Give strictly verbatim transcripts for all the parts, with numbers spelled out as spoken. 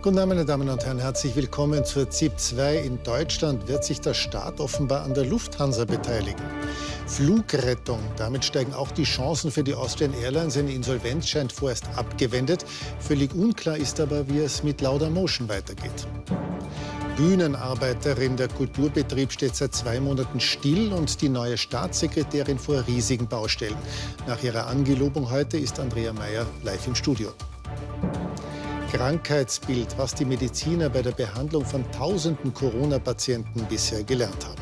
Guten Abend, meine Damen und Herren, herzlich willkommen zur Z I P zwei. In Deutschland wird sich der Staat offenbar an der Lufthansa beteiligen. Flugrettung, damit steigen auch die Chancen für die Austrian Airlines. Eine Insolvenz scheint vorerst abgewendet. Völlig unklar ist aber, wie es mit Laudamotion weitergeht. Bühnenarbeiterin, der Kulturbetrieb steht seit zwei Monaten still und die neue Staatssekretärin vor riesigen Baustellen. Nach ihrer Angelobung heute ist Andrea Mayer live im Studio. Krankheitsbild, was die Mediziner bei der Behandlung von tausenden Corona-Patienten bisher gelernt haben.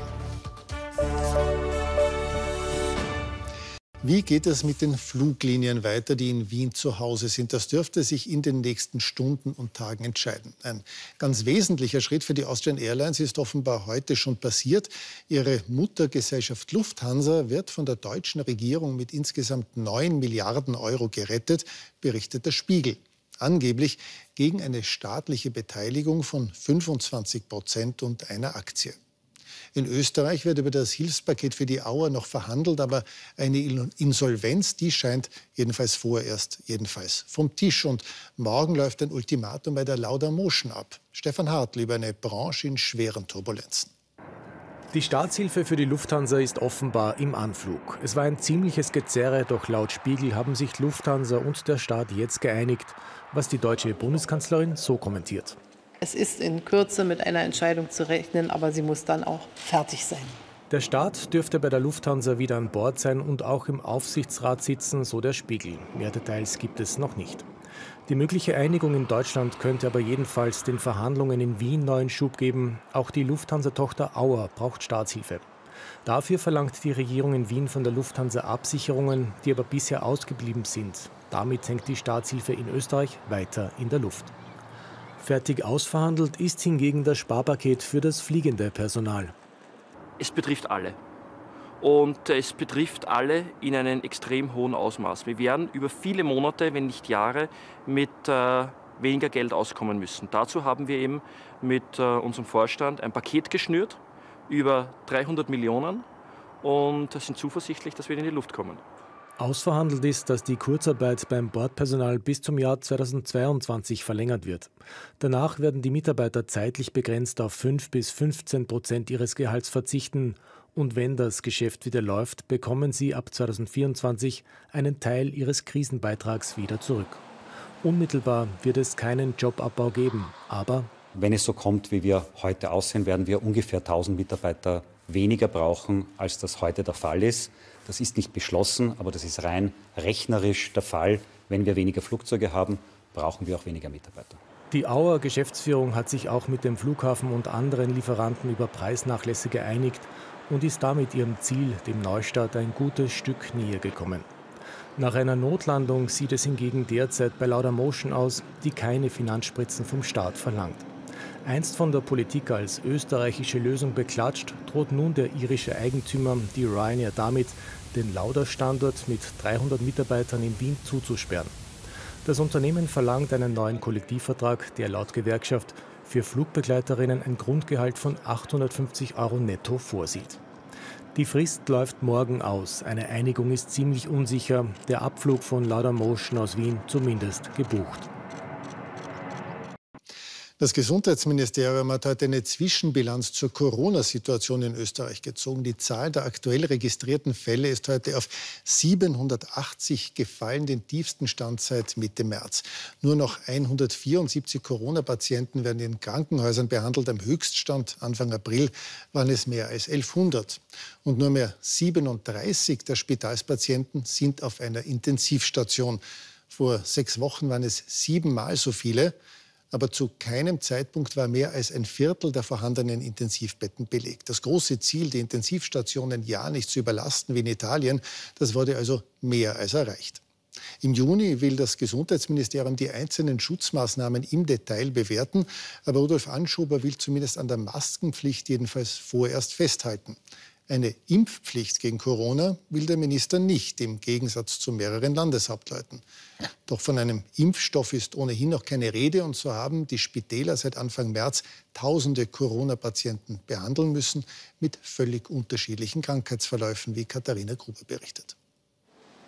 Wie geht es mit den Fluglinien weiter, die in Wien zu Hause sind? Das dürfte sich in den nächsten Stunden und Tagen entscheiden. Ein ganz wesentlicher Schritt für die Austrian Airlines ist offenbar heute schon passiert. Ihre Muttergesellschaft Lufthansa wird von der deutschen Regierung mit insgesamt neun Milliarden Euro gerettet, berichtet der Spiegel. Angeblich gegen eine staatliche Beteiligung von fünfundzwanzig Prozent und einer Aktie. In Österreich wird über das Hilfspaket für die Auer noch verhandelt, aber eine Insolvenz, die scheint jedenfalls vorerst jedenfalls vom Tisch. Und morgen läuft ein Ultimatum bei der Laudamotion ab. Stefan Hartl über eine Branche in schweren Turbulenzen. Die Staatshilfe für die Lufthansa ist offenbar im Anflug. Es war ein ziemliches Gezerre, doch laut Spiegel haben sich Lufthansa und der Staat jetzt geeinigt, was die deutsche Bundeskanzlerin so kommentiert. Es ist in Kürze mit einer Entscheidung zu rechnen, aber sie muss dann auch fertig sein. Der Staat dürfte bei der Lufthansa wieder an Bord sein und auch im Aufsichtsrat sitzen, so der Spiegel. Mehr Details gibt es noch nicht. Die mögliche Einigung in Deutschland könnte aber jedenfalls den Verhandlungen in Wien neuen Schub geben. Auch die Lufthansa-Tochter Auer braucht Staatshilfe. Dafür verlangt die Regierung in Wien von der Lufthansa Absicherungen, die aber bisher ausgeblieben sind. Damit hängt die Staatshilfe in Österreich weiter in der Luft. Fertig ausverhandelt ist hingegen das Sparpaket für das fliegende Personal. Es betrifft alle. Und es betrifft alle in einem extrem hohen Ausmaß. Wir werden über viele Monate, wenn nicht Jahre, mit äh, weniger Geld auskommen müssen. Dazu haben wir eben mit äh, unserem Vorstand ein Paket geschnürt über dreihundert Millionen und sind zuversichtlich, dass wir in die Luft kommen. Ausverhandelt ist, dass die Kurzarbeit beim Bordpersonal bis zum Jahr zweitausendzweiundzwanzig verlängert wird. Danach werden die Mitarbeiter zeitlich begrenzt auf fünf bis fünfzehn Prozent ihres Gehalts verzichten. Und wenn das Geschäft wieder läuft, bekommen sie ab zweitausendvierundzwanzig einen Teil ihres Krisenbeitrags wieder zurück. Unmittelbar wird es keinen Jobabbau geben, aber wenn es so kommt, wie wir heute aussehen, werden wir ungefähr tausend Mitarbeiter weniger brauchen, als das heute der Fall ist. Das ist nicht beschlossen, aber das ist rein rechnerisch der Fall. Wenn wir weniger Flugzeuge haben, brauchen wir auch weniger Mitarbeiter. Die Auer Geschäftsführung hat sich auch mit dem Flughafen und anderen Lieferanten über Preisnachlässe geeinigt und ist damit ihrem Ziel, dem Neustart, ein gutes Stück näher gekommen. Nach einer Notlandung sieht es hingegen derzeit bei Laudamotion aus, die keine Finanzspritzen vom Staat verlangt. Einst von der Politik als österreichische Lösung beklatscht, droht nun der irische Eigentümer, die Ryanair, damit, den Lauda-Standort mit dreihundert Mitarbeitern in Wien zuzusperren. Das Unternehmen verlangt einen neuen Kollektivvertrag, der laut Gewerkschaft für Flugbegleiterinnen ein Grundgehalt von achthundertfünfzig Euro netto vorsieht. Die Frist läuft morgen aus. Eine Einigung ist ziemlich unsicher. Der Abflug von Laudamotion aus Wien zumindest gebucht. Das Gesundheitsministerium hat heute eine Zwischenbilanz zur Corona-Situation in Österreich gezogen. Die Zahl der aktuell registrierten Fälle ist heute auf siebenhundertachtzig gefallen, den tiefsten Stand seit Mitte März. Nur noch hundertvierundsiebzig Corona-Patienten werden in Krankenhäusern behandelt. Am Höchststand Anfang April waren es mehr als elfhundert. Und nur mehr siebenunddreißig der Spitalspatienten sind auf einer Intensivstation. Vor sechs Wochen waren es siebenmal so viele. Aber zu keinem Zeitpunkt war mehr als ein Viertel der vorhandenen Intensivbetten belegt. Das große Ziel, die Intensivstationen ja nicht zu überlasten wie in Italien, das wurde also mehr als erreicht. Im Juni will das Gesundheitsministerium die einzelnen Schutzmaßnahmen im Detail bewerten. Aber Rudolf Anschober will zumindest an der Maskenpflicht jedenfalls vorerst festhalten. Eine Impfpflicht gegen Corona will der Minister nicht, im Gegensatz zu mehreren Landeshauptleuten. Doch von einem Impfstoff ist ohnehin noch keine Rede. Und so haben die Spitäler seit Anfang März tausende Corona-Patienten behandeln müssen mit völlig unterschiedlichen Krankheitsverläufen, wie Katharina Gruber berichtet.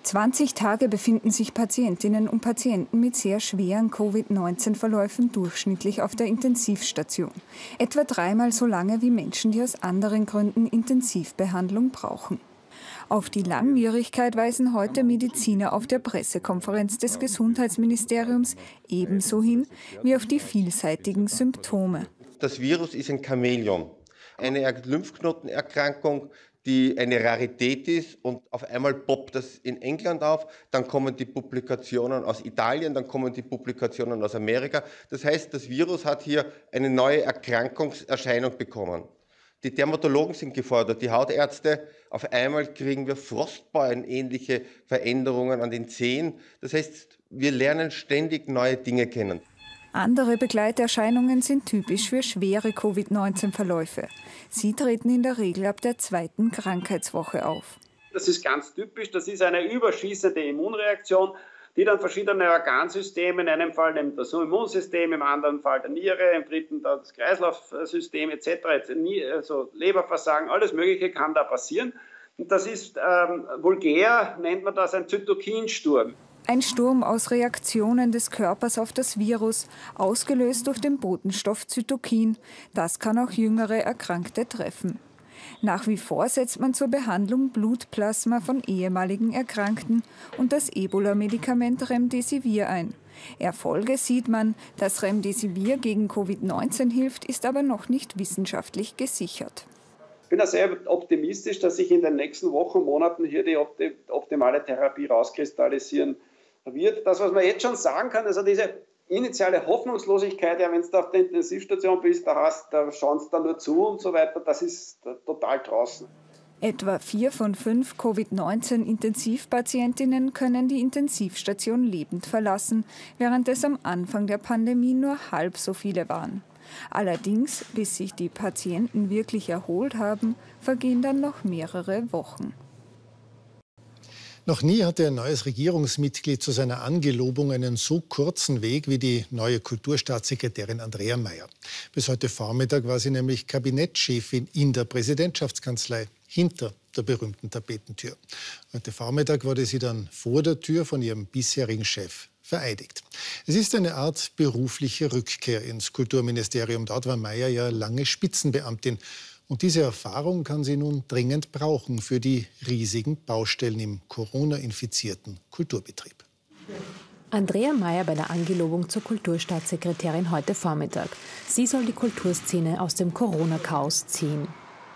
zwanzig Tage befinden sich Patientinnen und Patienten mit sehr schweren Covid neunzehn Verläufen durchschnittlich auf der Intensivstation. Etwa dreimal so lange wie Menschen, die aus anderen Gründen Intensivbehandlung brauchen. Auf die Langwierigkeit weisen heute Mediziner auf der Pressekonferenz des Gesundheitsministeriums ebenso hin wie auf die vielseitigen Symptome. Das Virus ist ein Chamäleon, eine Lymphknotenerkrankung, die eine Rarität ist, und auf einmal poppt das in England auf, dann kommen die Publikationen aus Italien, dann kommen die Publikationen aus Amerika. Das heißt, das Virus hat hier eine neue Erkrankungserscheinung bekommen. Die Dermatologen sind gefordert, die Hautärzte. Auf einmal kriegen wir Frostbeulen-ähnliche Veränderungen an den Zehen. Das heißt, wir lernen ständig neue Dinge kennen. Andere Begleiterscheinungen sind typisch für schwere Covid neunzehn Verläufe. Sie treten in der Regel ab der zweiten Krankheitswoche auf. Das ist ganz typisch. Das ist eine überschießende Immunreaktion, die dann verschiedene Organsysteme, in einem Fall das Immunsystem, im anderen Fall der Niere, im dritten das Kreislaufsystem et cetera, also Leberversagen, alles Mögliche kann da passieren. Und das ist ähm, vulgär, nennt man das ein Zytokinsturm. Ein Sturm aus Reaktionen des Körpers auf das Virus, ausgelöst durch den Botenstoff Zytokin. Das kann auch jüngere Erkrankte treffen. Nach wie vor setzt man zur Behandlung Blutplasma von ehemaligen Erkrankten und das Ebola-Medikament Remdesivir ein. Erfolge sieht man. Dass Remdesivir gegen Covid neunzehn hilft, ist aber noch nicht wissenschaftlich gesichert. Ich bin da sehr optimistisch, dass sich in den nächsten Wochen, Monaten hier die optimale Therapie rauskristallisieren wird. Das, was man jetzt schon sagen kann, also diese initiale Hoffnungslosigkeit, ja, wenn du auf der Intensivstation bist, da, hast, da schauen sie dann nur zu und so weiter, das ist total draußen. Etwa vier von fünf Covid neunzehn Intensivpatientinnen können die Intensivstation lebend verlassen, während es am Anfang der Pandemie nur halb so viele waren. Allerdings, bis sich die Patienten wirklich erholt haben, vergehen dann noch mehrere Wochen. Noch nie hatte ein neues Regierungsmitglied zu seiner Angelobung einen so kurzen Weg wie die neue Kulturstaatssekretärin Andrea Maier. Bis heute Vormittag war sie nämlich Kabinettschefin in der Präsidentschaftskanzlei, hinter der berühmten Tapetentür. Heute Vormittag wurde sie dann vor der Tür von ihrem bisherigen Chef vereidigt. Es ist eine Art berufliche Rückkehr ins Kulturministerium. Dort war Maier ja lange Spitzenbeamtin. Und diese Erfahrung kann sie nun dringend brauchen für die riesigen Baustellen im Corona-infizierten Kulturbetrieb. Andrea Maier bei der Angelobung zur Kulturstaatssekretärin heute Vormittag. Sie soll die Kulturszene aus dem Corona-Chaos ziehen.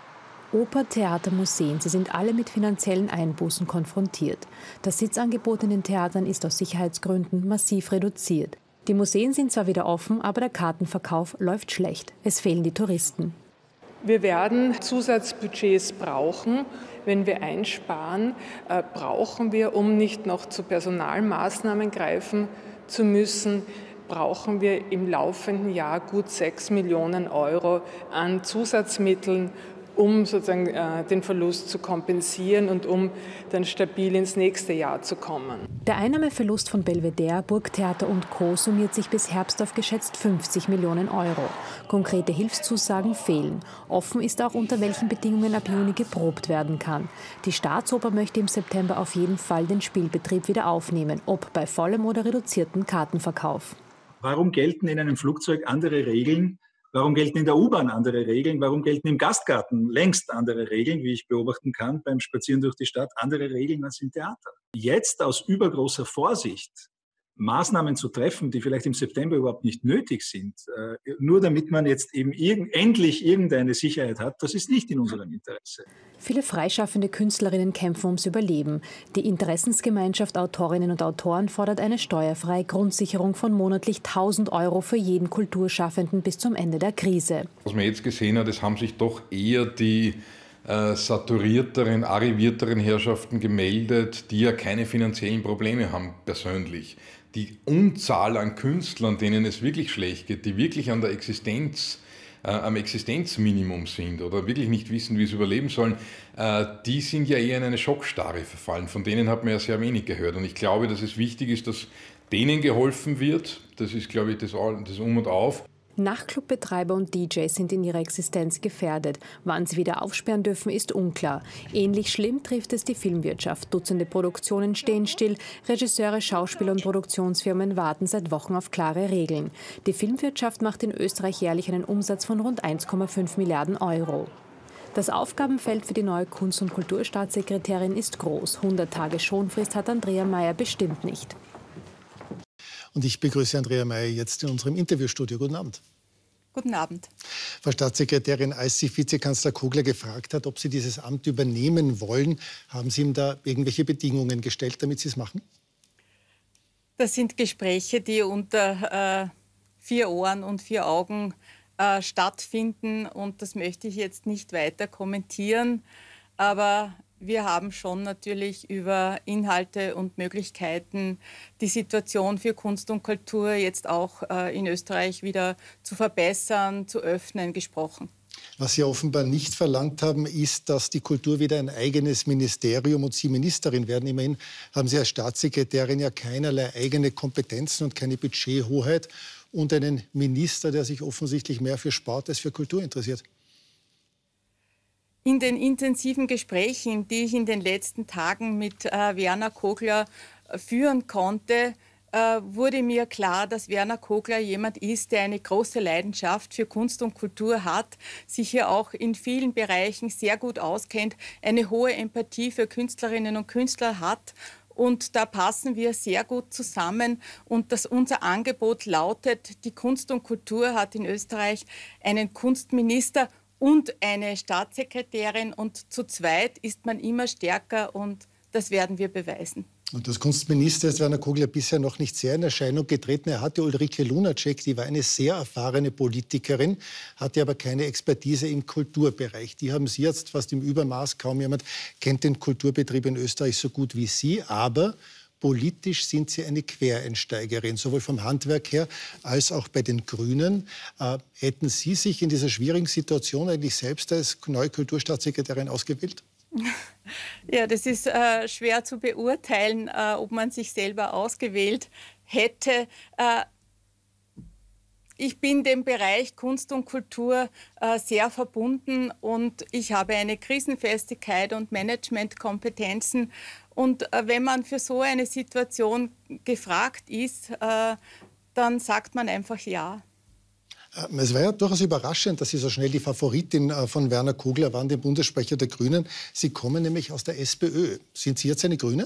Oper, Theater, Museen, sie sind alle mit finanziellen Einbußen konfrontiert. Das Sitzangebot in den Theatern ist aus Sicherheitsgründen massiv reduziert. Die Museen sind zwar wieder offen, aber der Kartenverkauf läuft schlecht. Es fehlen die Touristen. Wir werden Zusatzbudgets brauchen. Wenn wir einsparen, äh, brauchen wir, um nicht noch zu Personalmaßnahmen greifen zu müssen, brauchen wir im laufenden Jahr gut sechs Millionen Euro an Zusatzmitteln, um sozusagen äh, den Verlust zu kompensieren und um dann stabil ins nächste Jahr zu kommen. Der Einnahmeverlust von Belvedere, Burgtheater und Co. summiert sich bis Herbst auf geschätzt fünfzig Millionen Euro. Konkrete Hilfszusagen fehlen. Offen ist auch, unter welchen Bedingungen ab Juni geprobt werden kann. Die Staatsoper möchte im September auf jeden Fall den Spielbetrieb wieder aufnehmen, ob bei vollem oder reduziertem Kartenverkauf. Warum gelten in einem Flugzeug andere Regeln? Warum gelten in der U-Bahn andere Regeln? Warum gelten im Gastgarten längst andere Regeln, wie ich beobachten kann beim Spazieren durch die Stadt, andere Regeln als im Theater? Jetzt aus übergroßer Vorsicht Maßnahmen zu treffen, die vielleicht im September überhaupt nicht nötig sind, äh, nur damit man jetzt eben irg- endlich irgendeine Sicherheit hat, das ist nicht in unserem Interesse. Viele freischaffende Künstlerinnen kämpfen ums Überleben. Die Interessensgemeinschaft Autorinnen und Autoren fordert eine steuerfreie Grundsicherung von monatlich tausend Euro für jeden Kulturschaffenden bis zum Ende der Krise. Was man jetzt gesehen hat, es haben sich doch eher die äh, saturierteren, arrivierteren Herrschaften gemeldet, die ja keine finanziellen Probleme haben persönlich. Die Unzahl an Künstlern, denen es wirklich schlecht geht, die wirklich an der Existenz, äh, am Existenzminimum sind oder wirklich nicht wissen, wie sie überleben sollen, äh, die sind ja eher in eine Schockstarre verfallen. Von denen hat man ja sehr wenig gehört. Und ich glaube, dass es wichtig ist, dass denen geholfen wird. Das ist, glaube ich, das, das Um und Auf. Nachtclubbetreiber und D Js sind in ihrer Existenz gefährdet. Wann sie wieder aufsperren dürfen, ist unklar. Ähnlich schlimm trifft es die Filmwirtschaft. Dutzende Produktionen stehen still. Regisseure, Schauspieler und Produktionsfirmen warten seit Wochen auf klare Regeln. Die Filmwirtschaft macht in Österreich jährlich einen Umsatz von rund eins Komma fünf Milliarden Euro. Das Aufgabenfeld für die neue Kunst- und Kulturstaatssekretärin ist groß. hundert Tage Schonfrist hat Andrea Mayer bestimmt nicht. Und ich begrüße Andrea Mayer jetzt in unserem Interviewstudio. Guten Abend. Guten Abend. Frau Staatssekretärin, als Sie Vizekanzler Kogler gefragt hat, ob Sie dieses Amt übernehmen wollen, haben Sie ihm da irgendwelche Bedingungen gestellt, damit Sie es machen? Das sind Gespräche, die unter äh, vier Ohren und vier Augen äh, stattfinden. Und das möchte ich jetzt nicht weiter kommentieren. Aber wir haben schon natürlich über Inhalte und Möglichkeiten, die Situation für Kunst und Kultur jetzt auch äh, in Österreich wieder zu verbessern, zu öffnen, gesprochen. Was Sie offenbar nicht verlangt haben, ist, dass die Kultur wieder ein eigenes Ministerium und Sie Ministerin werden. Immerhin haben Sie als Staatssekretärin ja keinerlei eigene Kompetenzen und keine Budgethoheit und einen Minister, der sich offensichtlich mehr für Sport als für Kultur interessiert. In den intensiven Gesprächen, die ich in den letzten Tagen mit äh, Werner Kogler äh, führen konnte, äh, wurde mir klar, dass Werner Kogler jemand ist, der eine große Leidenschaft für Kunst und Kultur hat, sich hier auch in vielen Bereichen sehr gut auskennt, eine hohe Empathie für Künstlerinnen und Künstler hat. Und da passen wir sehr gut zusammen. Und das, unser Angebot lautet, die Kunst und Kultur hat in Österreich einen Kunstminister und eine Staatssekretärin. Und zu zweit ist man immer stärker und das werden wir beweisen. Und als Kunstminister ist Werner Kogler bisher noch nicht sehr in Erscheinung getreten. Er hatte Ulrike Lunacek, die war eine sehr erfahrene Politikerin, hatte aber keine Expertise im Kulturbereich. Die haben Sie jetzt fast im Übermaß. Kaum jemand kennt den Kulturbetrieb in Österreich so gut wie Sie. Aber politisch sind Sie eine Quereinsteigerin, sowohl vom Handwerk her als auch bei den Grünen. Äh, hätten Sie sich in dieser schwierigen Situation eigentlich selbst als neue Kulturstaatssekretärin ausgewählt? Ja, das ist äh, schwer zu beurteilen, äh, ob man sich selber ausgewählt hätte. Äh, ich bin dem Bereich Kunst und Kultur äh, sehr verbunden und ich habe eine Krisenfestigkeit und Managementkompetenzen. Und äh, wenn man für so eine Situation gefragt ist, äh, dann sagt man einfach ja. Es war ja durchaus überraschend, dass Sie so schnell die Favoritin von Werner Kogler waren, dem Bundessprecher der Grünen. Sie kommen nämlich aus der SPÖ. Sind Sie jetzt eine Grüne?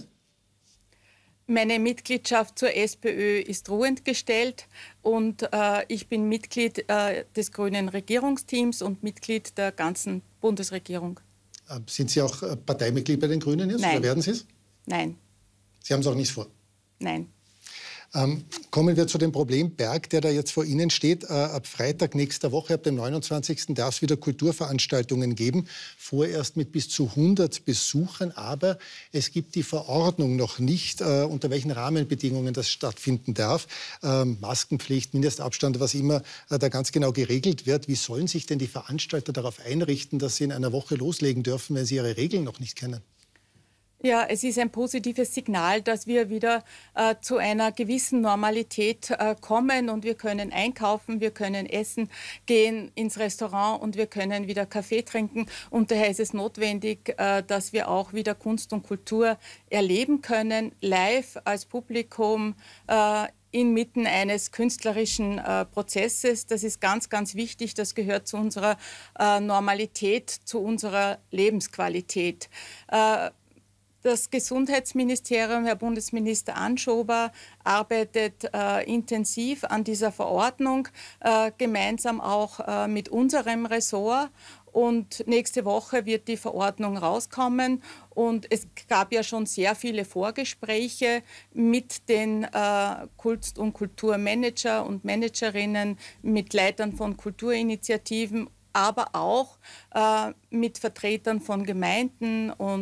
Meine Mitgliedschaft zur SPÖ ist ruhend gestellt und äh, ich bin Mitglied äh, des grünen Regierungsteams und Mitglied der ganzen Bundesregierung. Sind Sie auch Parteimitglied bei den Grünen jetzt? Nein. Oder werden Sie es? Nein. Sie haben es auch nicht vor? Nein. Ähm, kommen wir zu dem Problemberg, der da jetzt vor Ihnen steht. Äh, ab Freitag nächster Woche, ab dem neunundzwanzigsten darf es wieder Kulturveranstaltungen geben. Vorerst mit bis zu hundert Besuchern. Aber es gibt die Verordnung noch nicht, äh, unter welchen Rahmenbedingungen das stattfinden darf. Ähm, Maskenpflicht, Mindestabstand, was immer äh, da ganz genau geregelt wird. Wie sollen sich denn die Veranstalter darauf einrichten, dass sie in einer Woche loslegen dürfen, wenn sie ihre Regeln noch nicht kennen? Ja, es ist ein positives Signal, dass wir wieder äh, zu einer gewissen Normalität äh, kommen und wir können einkaufen, wir können essen, gehen ins Restaurant und wir können wieder Kaffee trinken. Und daher ist es notwendig, äh, dass wir auch wieder Kunst und Kultur erleben können, live als Publikum, äh, inmitten eines künstlerischen äh, Prozesses. Das ist ganz, ganz wichtig. Das gehört zu unserer äh, Normalität, zu unserer Lebensqualität. Äh, Das Gesundheitsministerium, Herr Bundesminister Anschober, arbeitet äh, intensiv an dieser Verordnung, äh, gemeinsam auch äh, mit unserem Ressort. Und nächste Woche wird die Verordnung rauskommen. Und es gab ja schon sehr viele Vorgespräche mit den äh, Kunst- und Kulturmanager und Managerinnen, mit Leitern von Kulturinitiativen, aber auch äh, mit Vertretern von Gemeinden und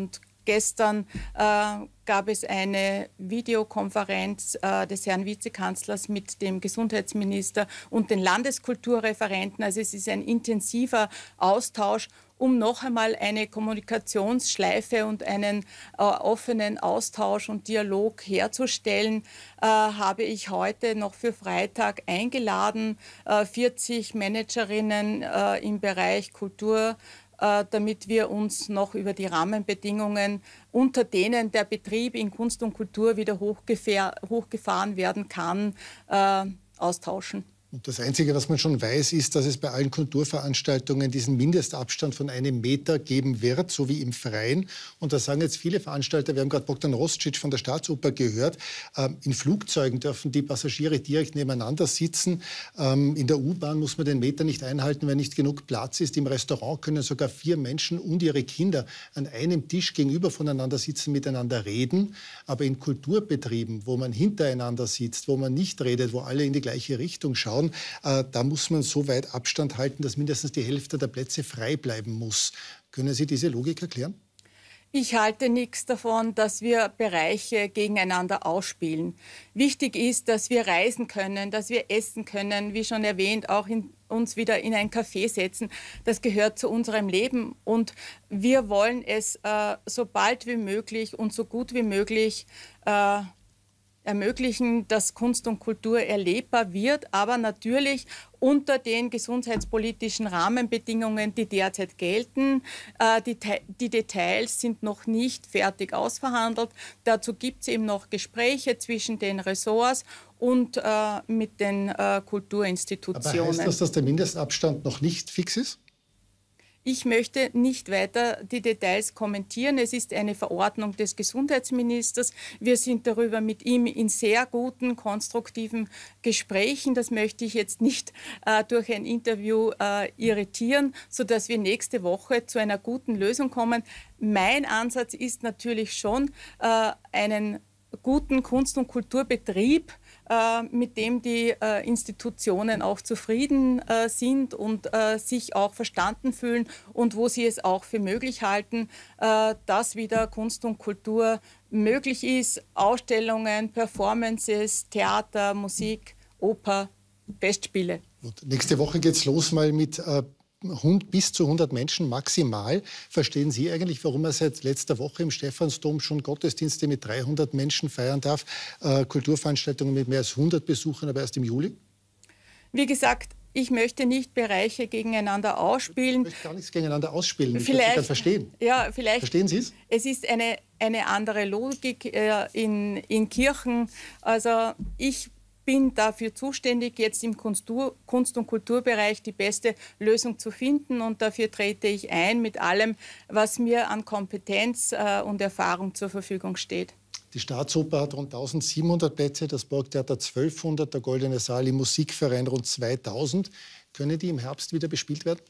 gestern äh, gab es eine Videokonferenz äh, des Herrn Vizekanzlers mit dem Gesundheitsminister und den Landeskulturreferenten. Also es ist ein intensiver Austausch, um noch einmal eine Kommunikationsschleife und einen äh, offenen Austausch und Dialog herzustellen, äh, habe ich heute noch für Freitag eingeladen, äh, vierzig Managerinnen äh, im Bereich Kultur, äh, damit wir uns noch über die Rahmenbedingungen, unter denen der Betrieb in Kunst und Kultur wieder hochgefahren werden kann, äh, austauschen. Und das Einzige, was man schon weiß, ist, dass es bei allen Kulturveranstaltungen diesen Mindestabstand von einem Meter geben wird, so wie im Freien. Und da sagen jetzt viele Veranstalter, wir haben gerade Bogdan Roscic von der Staatsoper gehört, ähm, in Flugzeugen dürfen die Passagiere direkt nebeneinander sitzen. Ähm, in der U-Bahn muss man den Meter nicht einhalten, wenn nicht genug Platz ist. Im Restaurant können sogar vier Menschen und ihre Kinder an einem Tisch gegenüber voneinander sitzen, miteinander reden. Aber in Kulturbetrieben, wo man hintereinander sitzt, wo man nicht redet, wo alle in die gleiche Richtung schauen, da muss man so weit Abstand halten, dass mindestens die Hälfte der Plätze frei bleiben muss. Können Sie diese Logik erklären? Ich halte nichts davon, dass wir Bereiche gegeneinander ausspielen. Wichtig ist, dass wir reisen können, dass wir essen können, wie schon erwähnt, auch in, uns wieder in ein Café setzen. Das gehört zu unserem Leben und wir wollen es äh, so bald wie möglich und so gut wie möglich äh, ermöglichen, dass Kunst und Kultur erlebbar wird, aber natürlich unter den gesundheitspolitischen Rahmenbedingungen, die derzeit gelten. Äh, die, die Details sind noch nicht fertig ausverhandelt. Dazu gibt es eben noch Gespräche zwischen den Ressorts und äh, mit den äh, Kulturinstitutionen. Aber heißt das, dass der Mindestabstand noch nicht fix ist? Ich möchte nicht weiter die Details kommentieren. Es ist eine Verordnung des Gesundheitsministers. Wir sind darüber mit ihm in sehr guten, konstruktiven Gesprächen. Das möchte ich jetzt nicht äh, durch ein Interview äh, irritieren, sodass wir nächste Woche zu einer guten Lösung kommen. Mein Ansatz ist natürlich schon, äh, einen guten Kunst- und Kulturbetrieb, äh, mit dem die äh, Institutionen auch zufrieden äh, sind und äh, sich auch verstanden fühlen und wo sie es auch für möglich halten, äh, dass wieder Kunst und Kultur möglich ist. Ausstellungen, Performances, Theater, Musik, Oper, Festspiele. Und nächste Woche geht es los mal mit äh bis zu hundert Menschen maximal. Verstehen Sie eigentlich, warum er seit letzter Woche im Stephansdom schon Gottesdienste mit dreihundert Menschen feiern darf, äh, Kulturveranstaltungen mit mehr als hundert Besuchern, aber erst im Juli? Wie gesagt, ich möchte nicht Bereiche gegeneinander ausspielen. Ich möchte gar nichts gegeneinander ausspielen. Ich vielleicht, möchte das verstehen. Ja, vielleicht, verstehen Sie es? Es ist eine, eine andere Logik äh, in, in Kirchen. Also ich bin dafür zuständig, jetzt im Kunst- und Kulturbereich die beste Lösung zu finden. Und dafür trete ich ein mit allem, was mir an Kompetenz äh, und Erfahrung zur Verfügung steht. Die Staatsoper hat rund eintausendsiebenhundert Plätze, das Burgtheater zwölfhundert, der Goldene Saal im Musikverein rund zweitausend. Können die im Herbst wieder bespielt werden?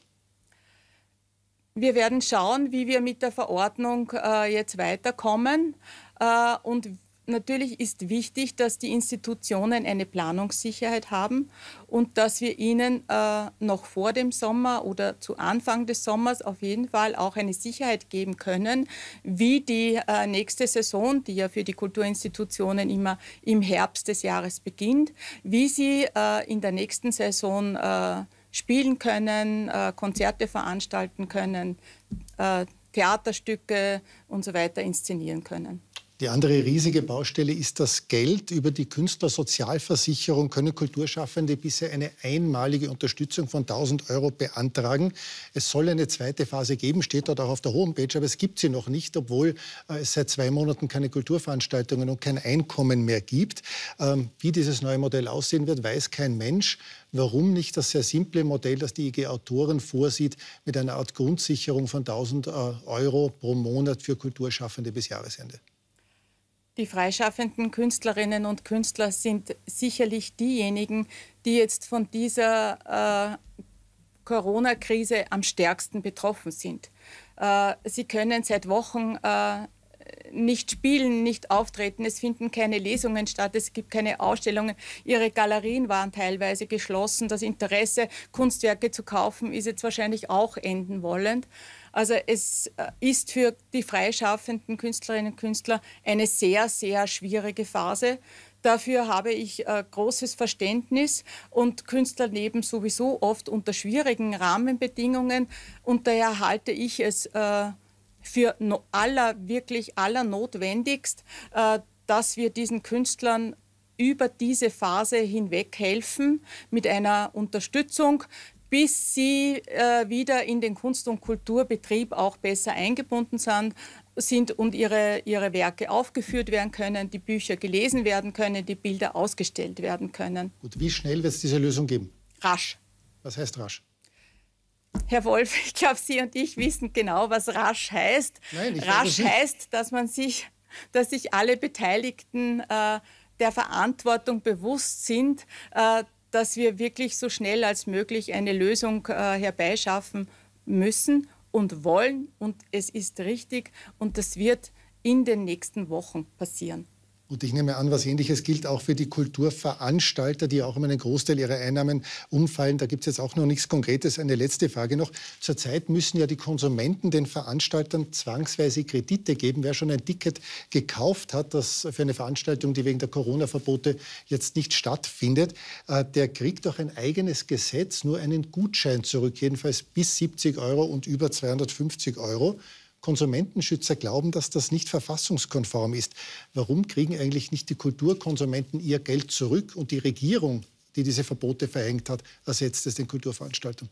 Wir werden schauen, wie wir mit der Verordnung äh, jetzt weiterkommen. Äh, und Natürlich ist wichtig, dass die Institutionen eine Planungssicherheit haben und dass wir ihnen äh, noch vor dem Sommer oder zu Anfang des Sommers auf jeden Fall auch eine Sicherheit geben können, wie die äh, nächste Saison, die ja für die Kulturinstitutionen immer im Herbst des Jahres beginnt, wie sie äh, in der nächsten Saison äh, spielen können, äh, Konzerte veranstalten können, äh, Theaterstücke und so weiter inszenieren können. Die andere riesige Baustelle ist das Geld. Über die Künstlersozialversicherung können Kulturschaffende bisher eine einmalige Unterstützung von tausend Euro beantragen. Es soll eine zweite Phase geben, steht dort auch auf der Homepage, aber es gibt sie noch nicht, obwohl äh, es seit zwei Monaten keine Kulturveranstaltungen und kein Einkommen mehr gibt. Ähm, wie dieses neue Modell aussehen wird, weiß kein Mensch. Warum nicht das sehr simple Modell, das die I G Autoren vorsieht, mit einer Art Grundsicherung von tausend Euro pro Monat für Kulturschaffende bis Jahresende? Die freischaffenden Künstlerinnen und Künstler sind sicherlich diejenigen, die jetzt von dieser äh, Corona-Krise am stärksten betroffen sind. Äh, sie können seit Wochen äh, nicht spielen, nicht auftreten, es finden keine Lesungen statt, es gibt keine Ausstellungen. Ihre Galerien waren teilweise geschlossen. Das Interesse, Kunstwerke zu kaufen, ist jetzt wahrscheinlich auch enden wollend. Also es ist für die freischaffenden Künstlerinnen und Künstler eine sehr, sehr schwierige Phase. Dafür habe ich äh, großes Verständnis und Künstler leben sowieso oft unter schwierigen Rahmenbedingungen und daher halte ich es äh, für no aller, wirklich allernotwendigst, äh, dass wir diesen Künstlern über diese Phase hinweg helfen mit einer Unterstützung, bis sie äh, wieder in den Kunst- und Kulturbetrieb auch besser eingebunden sind, sind und ihre, ihre Werke aufgeführt werden können, die Bücher gelesen werden können, die Bilder ausgestellt werden können. Gut, wie schnell wird es diese Lösung geben? Rasch. Was heißt rasch? Herr Wolf, ich glaube, Sie und ich wissen genau, was rasch heißt. Nein, ich rasch heißt, dass man sich, dass sich alle Beteiligten äh, der Verantwortung bewusst sind, äh, dass wir wirklich so schnell als möglich eine Lösung äh, herbeischaffen müssen und wollen. Und es ist richtig und das wird in den nächsten Wochen passieren. Und ich nehme an, was Ähnliches gilt auch für die Kulturveranstalter, die auch um einen Großteil ihrer Einnahmen umfallen. Da gibt es jetzt auch noch nichts Konkretes. Eine letzte Frage noch. Zurzeit müssen ja die Konsumenten den Veranstaltern zwangsweise Kredite geben. Wer schon ein Ticket gekauft hat, das für eine Veranstaltung, die wegen der Corona-Verbote jetzt nicht stattfindet, der kriegt doch ein eigenes Gesetz, nur einen Gutschein zurück, jedenfalls bis siebzig Euro und über zweihundertfünfzig Euro. Konsumentenschützer glauben, dass das nicht verfassungskonform ist. Warum kriegen eigentlich nicht die Kulturkonsumenten ihr Geld zurück und die Regierung, die diese Verbote verhängt hat, ersetzt es den Kulturveranstaltern?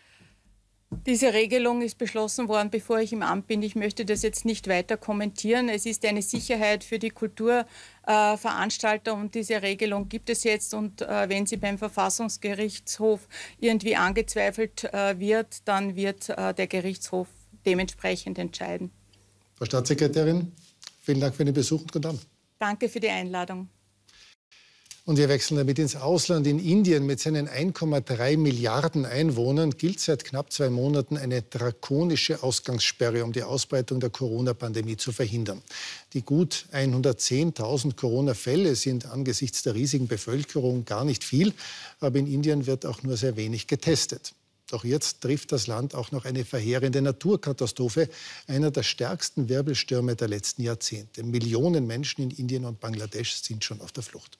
Diese Regelung ist beschlossen worden, bevor ich im Amt bin. Ich möchte das jetzt nicht weiter kommentieren. Es ist eine Sicherheit für die Kulturveranstalter äh, und diese Regelung gibt es jetzt. Und äh, wenn sie beim Verfassungsgerichtshof irgendwie angezweifelt äh, wird, dann wird äh, der Gerichtshof dementsprechend entscheiden. Frau Staatssekretärin, vielen Dank für den Besuch und guten Abend. Danke für die Einladung. Und wir wechseln damit ins Ausland. In Indien mit seinen ein Komma drei Milliarden Einwohnern gilt seit knapp zwei Monaten eine drakonische Ausgangssperre, um die Ausbreitung der Corona-Pandemie zu verhindern. Die gut hundertzehntausend Corona-Fälle sind angesichts der riesigen Bevölkerung gar nicht viel, aber in Indien wird auch nur sehr wenig getestet. Doch jetzt trifft das Land auch noch eine verheerende Naturkatastrophe, einer der stärksten Wirbelstürme der letzten Jahrzehnte. Millionen Menschen in Indien und Bangladesch sind schon auf der Flucht.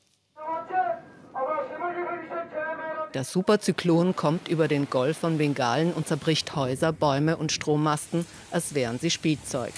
Der Superzyklon kommt über den Golf von Bengalen und zerbricht Häuser, Bäume und Strommasten, als wären sie Spielzeug.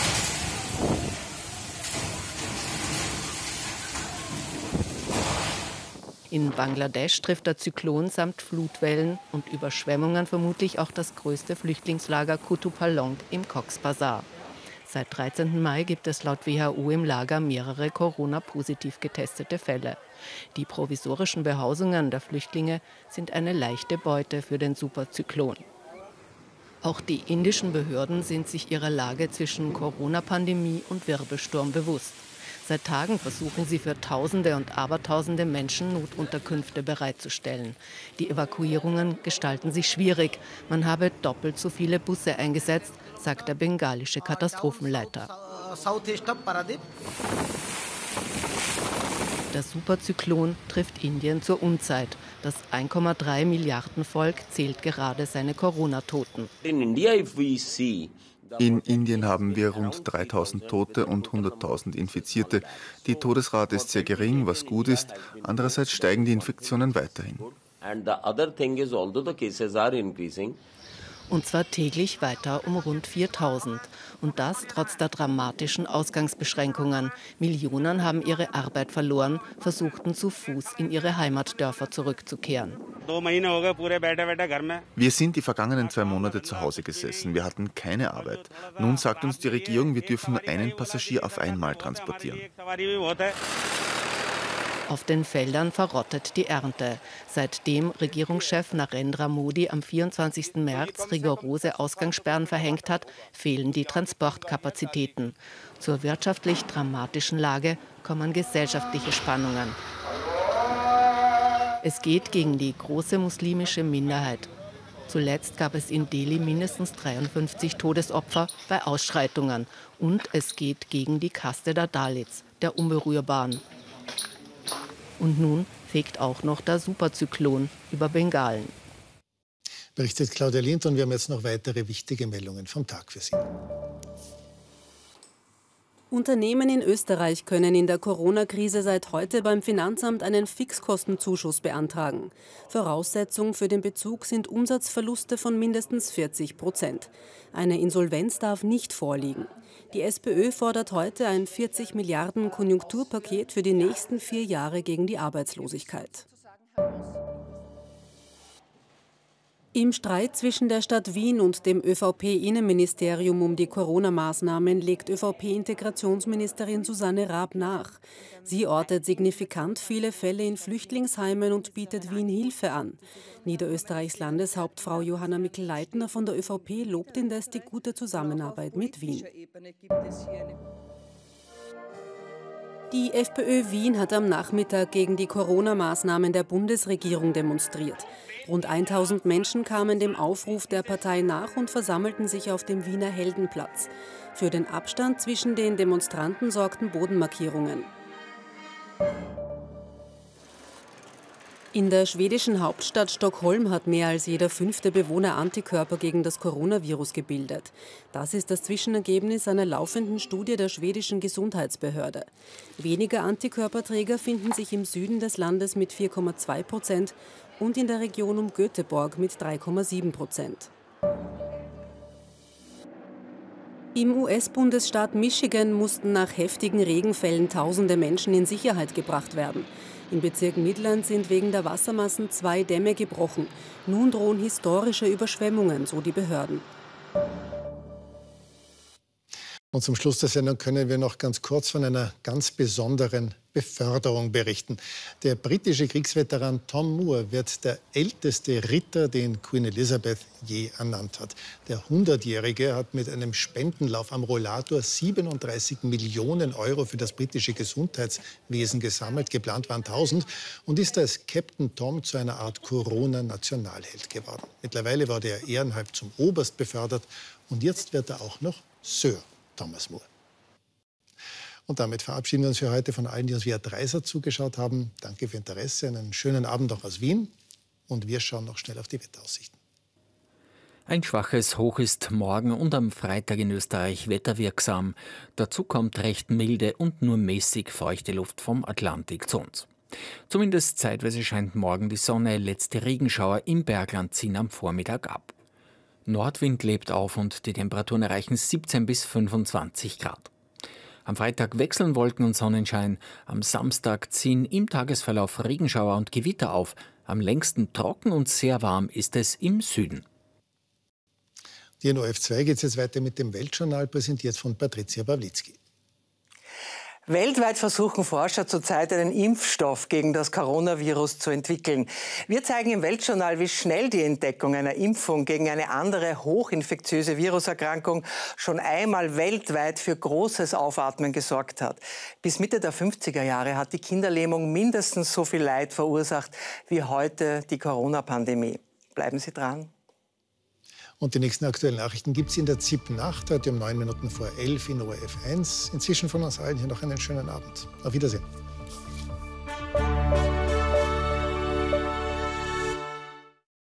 In Bangladesch trifft der Zyklon samt Flutwellen und Überschwemmungen vermutlich auch das größte Flüchtlingslager Kutupalong im Cox's Bazar. Seit dreizehnten Mai gibt es laut W H O im Lager mehrere Corona-positiv getestete Fälle. Die provisorischen Behausungen der Flüchtlinge sind eine leichte Beute für den Superzyklon. Auch die indischen Behörden sind sich ihrer Lage zwischen Corona-Pandemie und Wirbelsturm bewusst. Seit Tagen versuchen sie für Tausende und Abertausende Menschen Notunterkünfte bereitzustellen. Die Evakuierungen gestalten sich schwierig. Man habe doppelt so viele Busse eingesetzt, sagt der bengalische Katastrophenleiter. Der Superzyklon trifft Indien zur Unzeit. Das ein Komma drei Milliarden Volk zählt gerade seine Corona-Toten. In Indien haben wir rund dreitausend Tote und hunderttausend Infizierte. Die Todesrate ist sehr gering, was gut ist. Andererseits steigen die Infektionen weiterhin. Und zwar täglich weiter um rund viertausend. Und das trotz der dramatischen Ausgangsbeschränkungen. Millionen haben ihre Arbeit verloren, versuchten zu Fuß in ihre Heimatdörfer zurückzukehren. Wir sind die vergangenen zwei Monate zu Hause gesessen. Wir hatten keine Arbeit. Nun sagt uns die Regierung, wir dürfen nur einen Passagier auf einmal transportieren. Auf den Feldern verrottet die Ernte. Seitdem Regierungschef Narendra Modi am vierundzwanzigsten März rigorose Ausgangssperren verhängt hat, fehlen die Transportkapazitäten. Zur wirtschaftlich dramatischen Lage kommen gesellschaftliche Spannungen. Es geht gegen die große muslimische Minderheit. Zuletzt gab es in Delhi mindestens dreiundfünfzig Todesopfer bei Ausschreitungen. Und es geht gegen die Kaste der Dalits, der Unberührbaren. Und nun fegt auch noch der Superzyklon über Bengalen. Berichtet Claudia Lind, und wir haben jetzt noch weitere wichtige Meldungen vom Tag für Sie. Unternehmen in Österreich können in der Corona-Krise seit heute beim Finanzamt einen Fixkostenzuschuss beantragen. Voraussetzung für den Bezug sind Umsatzverluste von mindestens vierzig Prozent. Eine Insolvenz darf nicht vorliegen. Die SPÖ fordert heute ein vierzig Milliarden Konjunkturpaket für die nächsten vier Jahre gegen die Arbeitslosigkeit. Im Streit zwischen der Stadt Wien und dem ÖVP-Innenministerium um die Corona-Maßnahmen legt ÖVP-Integrationsministerin Susanne Raab nach. Sie ortet signifikant viele Fälle in Flüchtlingsheimen und bietet Wien Hilfe an. Niederösterreichs Landeshauptfrau Johanna Mikl-Leitner von der ÖVP lobt indes die gute Zusammenarbeit mit Wien. Die FPÖ Wien hat am Nachmittag gegen die Corona-Maßnahmen der Bundesregierung demonstriert. Rund tausend Menschen kamen dem Aufruf der Partei nach und versammelten sich auf dem Wiener Heldenplatz. Für den Abstand zwischen den Demonstranten sorgten Bodenmarkierungen. In der schwedischen Hauptstadt Stockholm hat mehr als jeder fünfte Bewohner Antikörper gegen das Coronavirus gebildet. Das ist das Zwischenergebnis einer laufenden Studie der schwedischen Gesundheitsbehörde. Weniger Antikörperträger finden sich im Süden des Landes mit vier Komma zwei Prozent und in der Region um Göteborg mit drei Komma sieben Prozent. Im U S-Bundesstaat Michigan mussten nach heftigen Regenfällen tausende Menschen in Sicherheit gebracht werden. Im Bezirk Midland sind wegen der Wassermassen zwei Dämme gebrochen. Nun drohen historische Überschwemmungen, so die Behörden. Und zum Schluss der Sendung können wir noch ganz kurz von einer ganz besonderen Beförderung berichten. Der britische Kriegsveteran Tom Moore wird der älteste Ritter, den Queen Elizabeth je ernannt hat. Der hundertjährige hat mit einem Spendenlauf am Rollator siebenunddreißig Millionen Euro für das britische Gesundheitswesen gesammelt. Geplant waren tausend und ist als Captain Tom zu einer Art Corona-Nationalheld geworden. Mittlerweile wurde er ehrenhalb zum Oberst befördert und jetzt wird er auch noch Sir Thomas Moore. Und damit verabschieden wir uns für heute von allen, die uns via Dreiser zugeschaut haben. Danke für Ihr Interesse, einen schönen Abend auch aus Wien. Und wir schauen noch schnell auf die Wetteraussichten. Ein schwaches Hoch ist morgen und am Freitag in Österreich wetterwirksam. Dazu kommt recht milde und nur mäßig feuchte Luft vom Atlantik zu uns. Zumindest zeitweise scheint morgen die Sonne, letzte Regenschauer im Bergland ziehen am Vormittag ab. Nordwind lebt auf und die Temperaturen erreichen siebzehn bis fünfundzwanzig Grad. Am Freitag wechseln Wolken und Sonnenschein. Am Samstag ziehen im Tagesverlauf Regenschauer und Gewitter auf. Am längsten trocken und sehr warm ist es im Süden. Hier in O R F zwei geht es jetzt weiter mit dem Weltjournal, präsentiert von Patricia Pawlitzki. Weltweit versuchen Forscher zurzeit einen Impfstoff gegen das Coronavirus zu entwickeln. Wir zeigen im Weltjournal, wie schnell die Entdeckung einer Impfung gegen eine andere hochinfektiöse Viruserkrankung schon einmal weltweit für großes Aufatmen gesorgt hat. Bis Mitte der fünfziger Jahre hat die Kinderlähmung mindestens so viel Leid verursacht wie heute die Corona-Pandemie. Bleiben Sie dran. Und die nächsten aktuellen Nachrichten gibt es in der Z I P-Nacht, heute um neun Minuten vor elf in O R F eins. Inzwischen von uns allen hier noch einen schönen Abend. Auf Wiedersehen.